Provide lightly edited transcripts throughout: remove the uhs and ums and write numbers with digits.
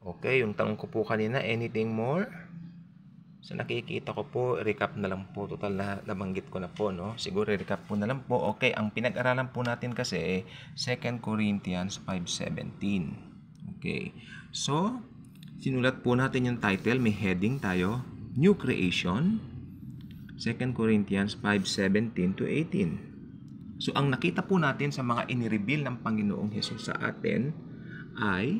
Okay, yung tanong ko po kanina, anything more? So nakikita ko po, recap na lang po, total na nabanggit ko na po, no? Siguro recap po na lang po. Okay, ang pinag-aralan po natin kasi 2 Corinthians 5:17. Okay. So, sinulat po natin yung title, may heading tayo, New Creation, 2 Corinthians 5:17 to 18. So, ang nakita po natin sa mga inireveal ng Panginoong Hesus sa atin ay,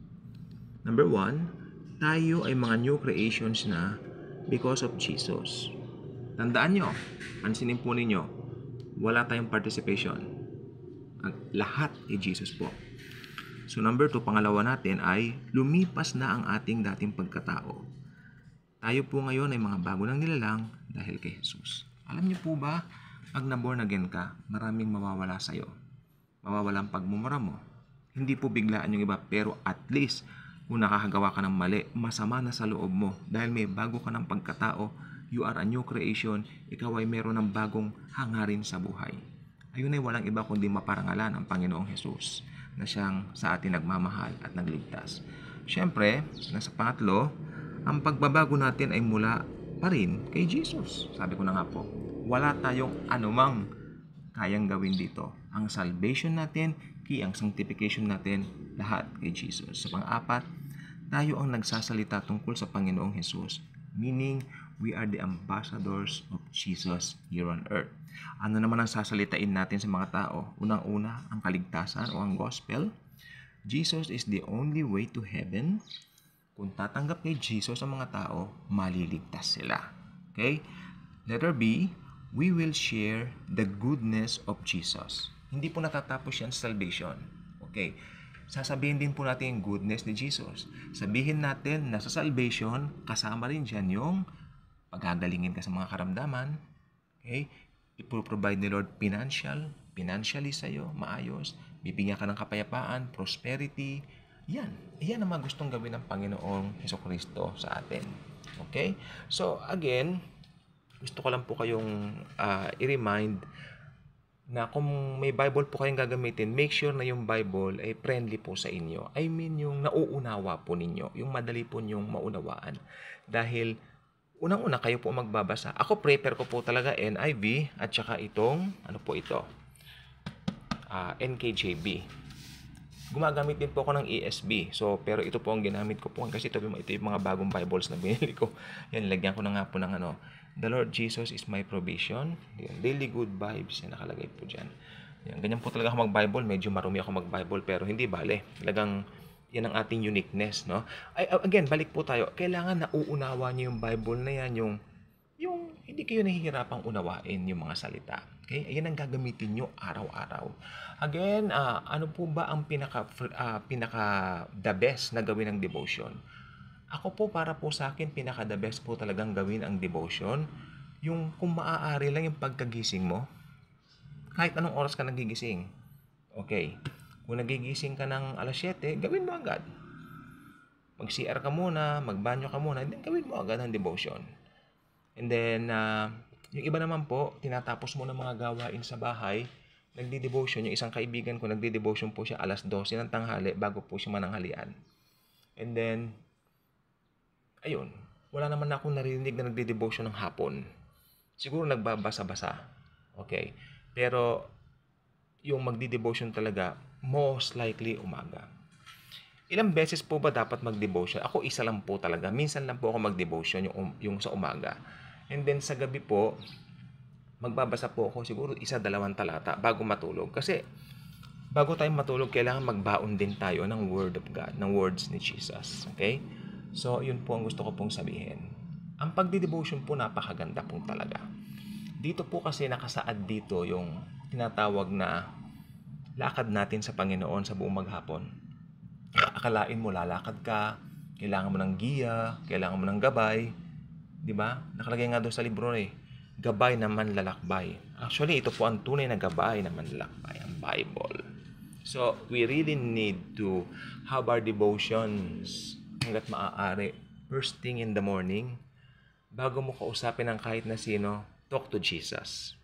number 1, tayo ay mga new creations na because of Jesus. Tandaan nyo, pansinin po ninyo, wala tayong participation. Ang lahat ay Jesus po. So number 2, pangalawa natin ay lumipas na ang ating dating pagkatao. Tayo po ngayon ay mga bago ng nilalang dahil kay Jesus. Alam niyo po ba, pag na-born again ka, maraming mawawala sa'yo. Mawawala ang pagmumura mo. Hindi po biglaan yung iba, pero at least kung nakakagawa ka ng mali, masama na sa loob mo dahil may bago ka ng pagkatao, you are a new creation, ikaw ay meron ng bagong hangarin sa buhay. Ayun ay walang iba kundi maparangalan ang Panginoong Hesus na siyang sa atin nagmamahal at nagligtas. Siyempre, nasa pangatlo, ang pagbabago natin ay mula pa rin kay Jesus. Sabi ko na nga po, wala tayong anumang kayang gawin dito. Ang salvation natin, ang sanctification natin, lahat kay Jesus. Sa pang-apat, tayo ang nagsasalita tungkol sa Panginoong Hesus. Meaning, we are the ambassadors of Jesus here on earth. Ano naman ang sasalitain natin sa mga tao? Unang-una, ang kaligtasan o ang gospel. Jesus is the only way to heaven. Kung tatanggap kay Jesus ang mga tao, maliligtas sila. Okay? Letter B, we will share the goodness of Jesus. Hindi po natatapos yan sa salvation. Okay? Sasabihin din po natin yung goodness ni Jesus. Sabihin natin na sa salvation, kasama rin dyan yung paghagalingin ka sa mga karamdaman. Okay? Ipoprovide ni Lord financially sa'yo, maayos. Bibigyan ka ng kapayapaan, prosperity. Yan ang mga gustong gawin ng Panginoong Hesukristo sa atin. Okay? So, again, gusto ko lang po kayong i-remind na kung may Bible po kayong gagamitin, make sure na yung Bible ay friendly po sa inyo. I mean, yung nauunawa po ninyo, yung madali po nyong maunawaan. Dahil, unang-una kayo po magbabasa. Ako, prepare ko po talaga NIV at saka itong, ano po ito? NKJV. Gumagamit din po ako ng ESV. So, pero ito po ang ginamit ko po kasi ito yung mga bagong Bibles na binili ko. Yan, lagyan ko na nga po ng ano. The Lord Jesus is my provision. Yan, daily good vibes. Yan, nakalagay po dyan. Yan, ganyan po talaga ako mag-Bible. Medyo marumi ako mag-Bible pero hindi bale. Talagang yan ang ating uniqueness, no? Again, balik po tayo. Kailangan nauunawa niyo yung Bible na yan, yung hindi kayo nahihirapang unawain yung mga salita. Okay? Ayan ang gagamitin nyo araw-araw. Again, ano po ba ang pinaka the best na gawin ng devotion? Ako po, para po sa akin, pinaka the best po talagang gawin ang devotion. Yung kung maaari lang yung pagkagising mo, kahit anong oras ka nagigising. Okay. Kung nagigising ka ng alas 7, gawin mo agad. Mag-CR ka muna, magbanyo ka muna, then gawin mo agad ang devotion. And then, yung iba naman po, tinatapos mo ng mga gawain sa bahay, nagdi-devotion. Yung isang kaibigan ko, nagdi-devotion po siya alas 12 ng tanghali bago po siya mananghalian. And then, ayun, wala naman akong narinig na nagdi-devotion ng hapon. Siguro nagbabasa-basa. Okay. Pero, yung magdi-devotion talaga, most likely umaga. Ilang beses po ba dapat mag-devotion? Ako isa lang po talaga. Minsan lang po ako mag-devotion yung sa umaga. And then sa gabi po, magbabasa po ako siguro 1-2 talata bago matulog. Kasi bago tayo matulog, kailangan magbaon din tayo ng Word of God, ng words ni Jesus. Okay? So, yun po ang gusto ko pong sabihin. Ang pagdi-devotion po, napakaganda po talaga. Dito po kasi nakasaad dito yung tinatawag na lakad natin sa Panginoon sa buong maghapon. Akalain mo, lalakad ka, kailangan mo ng giya, kailangan mo ng gabay. Diba? Nakalagay nga doon sa libro gabay na manlalakbay. Actually, ito po ang tunay na gabay na manlalakbay, ang Bible. So, we really need to have our devotions hanggat maaari. First thing in the morning, bago mo kausapin ang kahit na sino, talk to Jesus.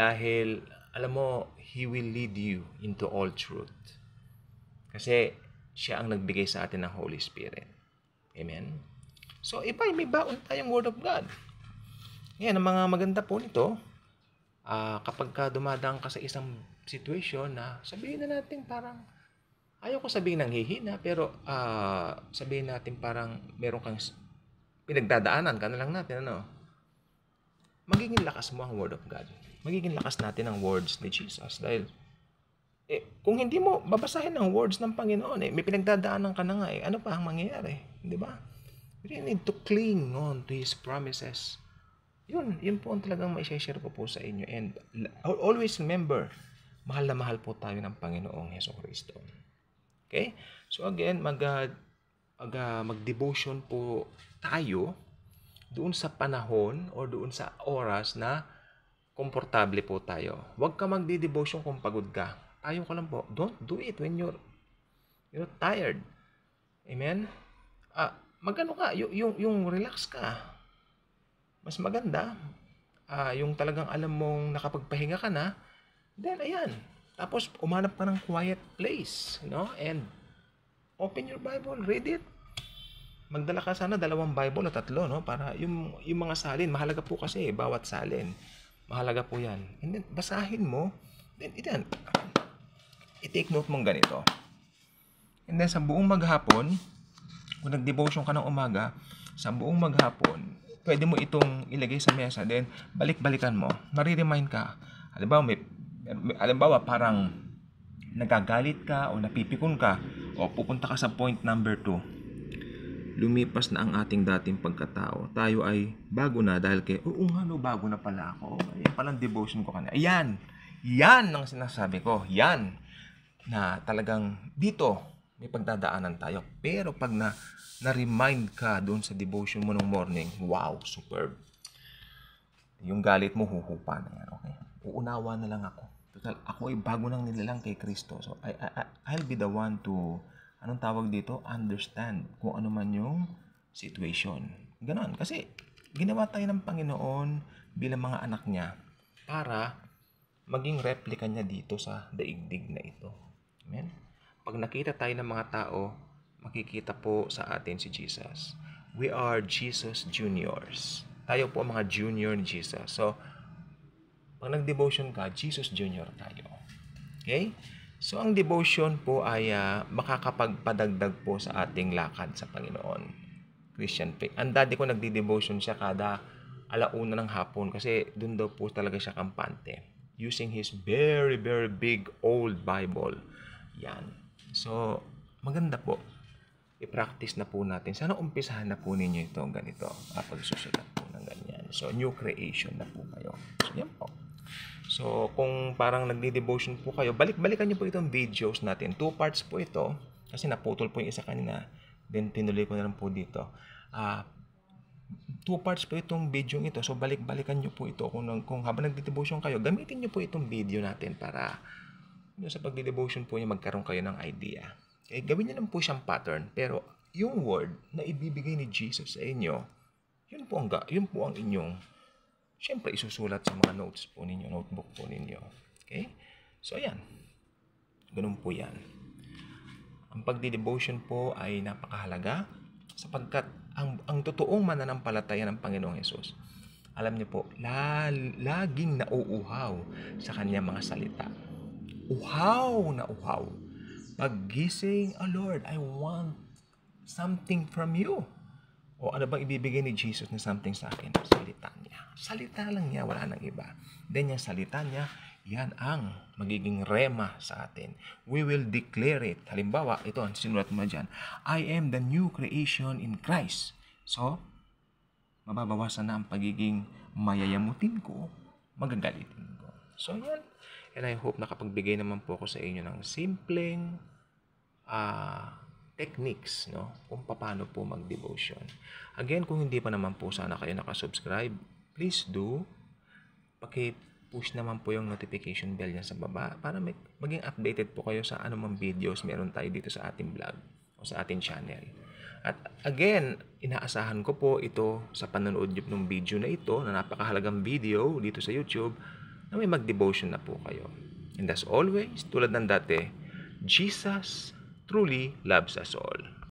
Dahil, alam mo, He will lead you into all truth. Kasi, siya ang nagbigay sa atin ng Holy Spirit. Amen? So, may baon tayong Word of God. Yan, ang mga maganda po nito, kapag ka dumadaan ka sa isang situation na sabihin na natin parang, ayaw ko sabihin nanghihina, pero sabihin natin parang meron kang pinagdadaanan ka na lang natin, magiging lakas mo ang Word of God. Magiging lakas natin ang words ni Jesus. Dahil, kung hindi mo babasahin ang words ng Panginoon, may pinagdadaanan ka na nga, ano pa ang mangyayari? Di ba? We need to cling on to His promises. Yun po ang talagang mai-share ko po sa inyo. And always remember, mahal na mahal po tayo ng Panginoong Hesukristo. Okay? So again, mag-devotion po tayo doon sa panahon o doon sa oras na komportable po tayo. Huwag ka magdi-devotion kung pagod ka. Tayo ka lang po. Don't do it when you're tired. Amen? Magano ka, yung relax ka. Mas maganda, yung talagang alam mong nakapagpahinga ka na, then ayan. Tapos umanap ka ng quiet place, and open your Bible, read it. Magdala ka sana 2 Bible o 3, para yung mga salin, mahalaga po kasi bawat salin. Mahalaga po yan. And then basahin mo, then i-take note mong ganito. And then sa buong maghapon, kung nag-devotion ka ng umaga, sa buong maghapon, pwede mo itong ilagay sa mesa, then balik-balikan mo. Mariremind ka. Halimbawa, parang nagagalit ka o napipikon ka o pupunta ka sa point number 2. Lumipas na ang ating dating pagkatao. Tayo ay bago na dahil bago na pala ako. Yan palang devotion ko kanina. Yan ang sinasabi ko. Yan na talagang dito may pagdadaanan tayo. Pero pag na-remind ka doon sa devotion mo ng morning, wow, superb. Yung galit mo, huhupa na yan, okay? Uunawa na lang ako. Total, ako ay bago nang nilalang kay Kristo. So, I'll be the one to, anong tawag dito? Understand kung ano man yung situation. Ganon. Kasi, ginawa tayo ng Panginoon bilang mga anak niya para maging replika niya dito sa daigdig na ito. Amen? Pag nakita tayo ng mga tao, makikita po sa atin si Jesus. We are Jesus Juniors. Tayo po mga junior ni Jesus. So, pag nag-devotion ka, Jesus Junior tayo. Okay? So, ang devotion po ay makakapagpadagdag po sa ating lakad sa Panginoon. Christian faith. Ang daddy ko nagdi-devotion siya kada 1:00 ng hapon kasi doon daw po talaga siya kampante. Using his very, very big old Bible. Yan. So, maganda po. I-practice na po natin. Sana umpisahan na po ninyo ito ganito. Pagsusulat po ng ganyan. So, new creation na po kayo. So, yan po. So, kung parang nagdi-devotion po kayo, balik-balikan nyo po itong videos natin. 2 parts po ito. Kasi naputol po yung isa kanina. Then, tinuloy ko na lang po dito. 2 parts po itong video ito. So, balik-balikan nyo po ito. Kung habang nagdi-devotion kayo, gamitin nyo po itong video natin para sa pagdi-devotion po nyo magkaroon kayo ng idea. Okay, gawin niyo lang po siyang pattern, pero yung word na ibibigay ni Jesus sa inyo, yun po ang inyong, syempre isusulat sa mga notes po ninyo, notebook po ninyo. Okay? So, ayan. Ganun po yan. Ang pagdi-devotion po ay napakahalaga sapagkat ang totoong mananampalataya ng Panginoong Hesus, alam niyo po, laging nauuhaw sa kanyang mga salita. Uhaw na uhaw. Paggising, Lord, I want something from you. O ano bang ibibigay ni Jesus na something sa akin? Salita niya. Salita lang niya, wala nang iba. Then yung salita niya, yan ang magiging rema sa atin. We will declare it. Halimbawa, ito, sinulat mo dyan, I am the new creation in Christ. So, mababawasan na ang pagiging mayayamutin ko, magagalitin ko. So, yan. And I hope nakapagbigay naman po ako sa inyo ng simpleng techniques, kung paano po mag-devotion. Again, kung hindi pa naman po sana kayo nakasubscribe, please do. Paki-push naman po yung notification bell dyan sa baba para maging updated po kayo sa anumang videos meron tayo dito sa ating vlog o sa ating channel. At again, inaasahan ko po ito sa panonood nyo ng video na ito, na napakahalagang video dito sa YouTube, na may mag-devotion na po kayo. And as always, tulad ng dati, Jesus truly loves us all.